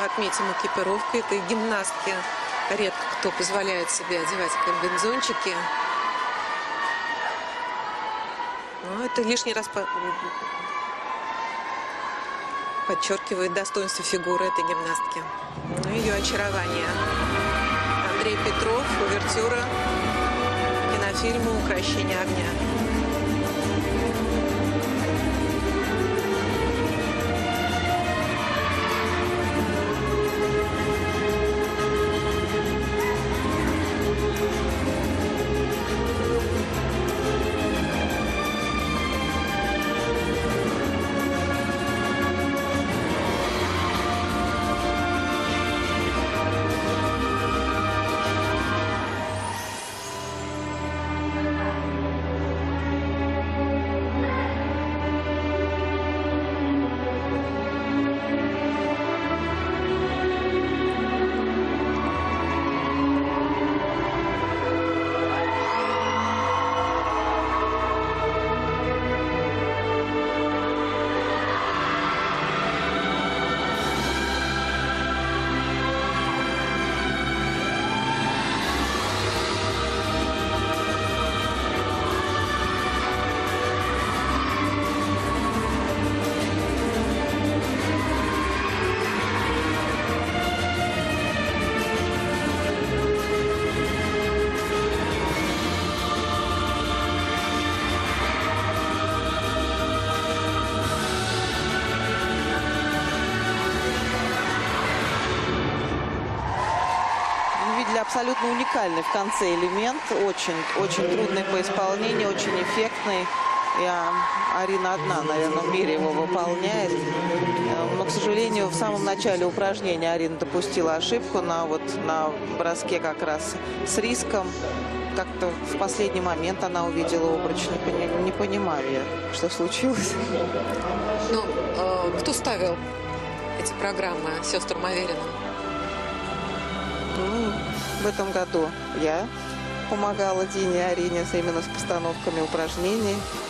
отметим экипировкой этой гимнастки. Редко кто позволяет себе одевать комбинезончики. Но это лишний раз подчеркивает достоинство фигуры этой гимнастки. Ну, ее очарование. Андрей Петров, увертюра к кинофильму «Укрощение огня». Абсолютно уникальный в конце элемент, очень трудный по исполнению, очень эффектный. Арина одна, наверное, в мире его выполняет. Но, к сожалению, в самом начале упражнения Арина допустила ошибку на броске как раз с риском. Как-то в последний момент она увидела обруч. Не понимаю я, что случилось. Ну, кто ставил эти программы сестрам Авериным? В этом году я помогала Дине и Арине именно с постановками упражнений.